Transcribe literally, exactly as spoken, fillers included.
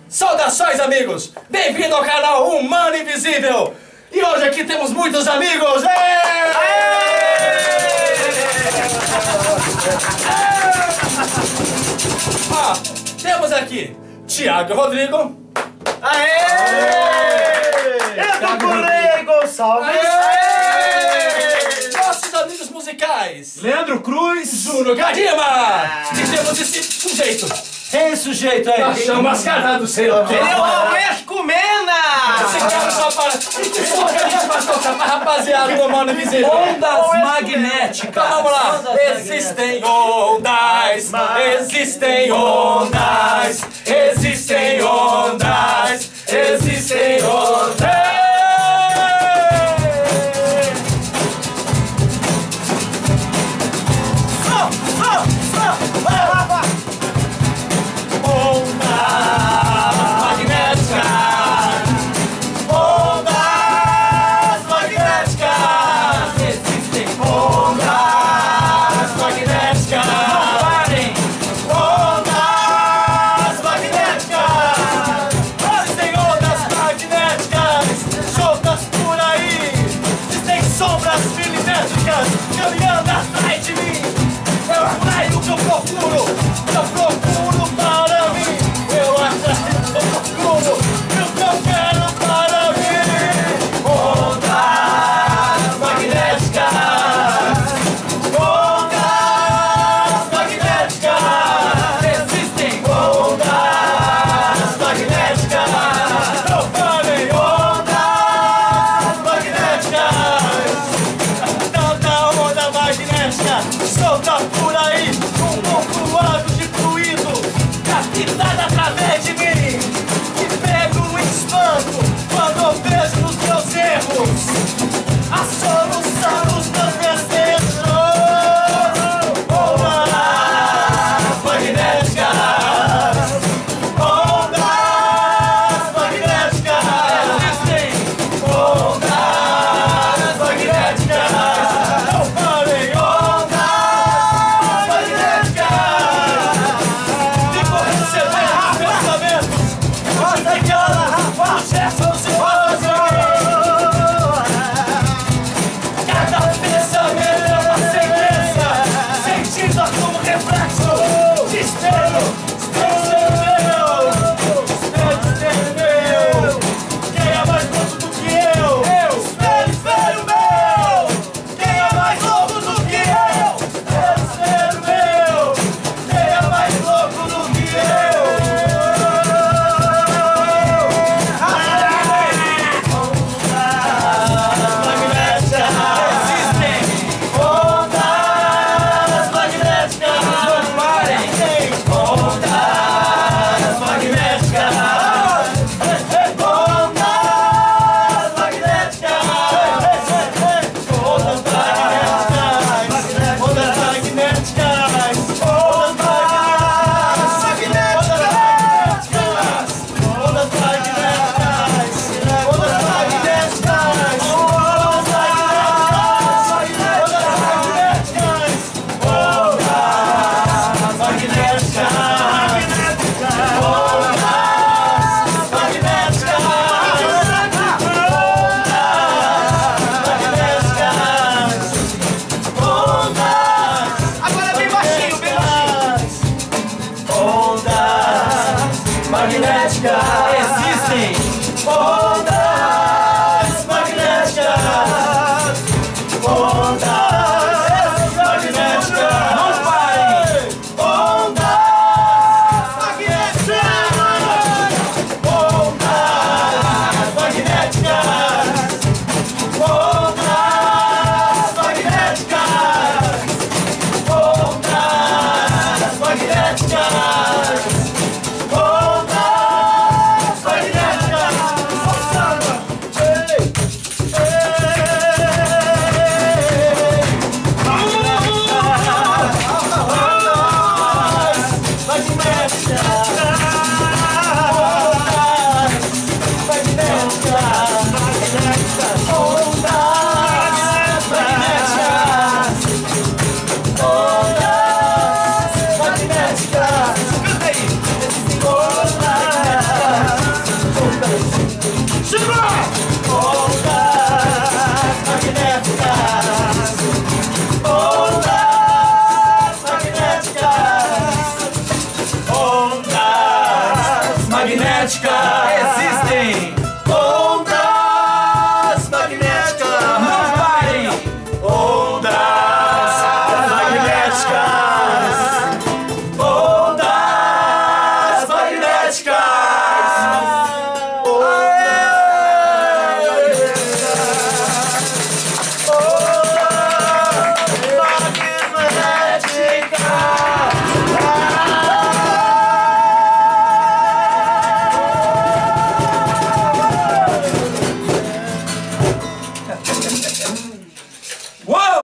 Saudações, amigos! Bem-vindo ao canal Humano Invisível! E hoje aqui temos muitos amigos! Ó, temos aqui Thiago e Rodrigo. Aê! Eu tô Correia Gonçalves. Nossos amigos musicais Leandro Cruz. Júnior Gadima. E temos esse sujeito. Quem é esse sujeito aí? Paixão mascarado, sei lá. Ele é o Alves Comena! Esse cara só para... E que som que a gente vai tocar pra rapaziada do Humano Invisível? Ondas magnéticas. Então vamos lá. Existem ondas, existem ondas, existem ondas, existem ondas. Caminhando atrás de mim, eu atraio o que eu procuro, eu procuro para mim, eu atraio o que eu procuro, e o que eu quero para mim. Ondas magnéticas, ondas magnéticas, existem ondas magnéticas, não parem, ondas magnéticas. Solta por aí um pontuado de fluido captado através de mim e pego um espanto quando eu vejo nos meus erros a solução dos meus desejos. Ondas magnéticas, ondas magnéticas, existem ondas magnéticas. Não parem, existem ondas magnéticas, ondas magnéticas, não parem, ondas magnéticas, ondas magnéticas, ondas magnéticas, ondas magnéticas. Ondas magnéticas, magnética. Existem